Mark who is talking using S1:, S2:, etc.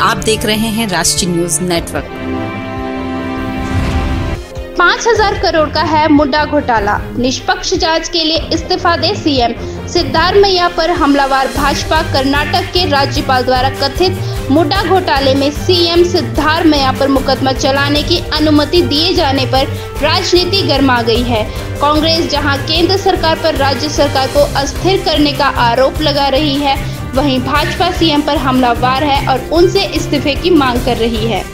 S1: आप देख रहे हैं राष्ट्रीय न्यूज नेटवर्क।
S2: 5,000 करोड़ का है मुड्डा घोटाला, निष्पक्ष जांच के लिए इस्तीफा दे सीएम। सिद्धारमैया पर हमलावर भाजपा। कर्नाटक के राज्यपाल द्वारा कथित मुड्डा घोटाले में सीएम सिद्धारमैया पर मुकदमा चलाने की अनुमति दिए जाने पर राजनीति गर्मा गई है। कांग्रेस जहां केंद्र सरकार पर राज्य सरकार को अस्थिर करने का आरोप लगा रही है, वहीं भाजपा सीएम पर हमलावर है और उनसे इस्तीफे की मांग कर रही है।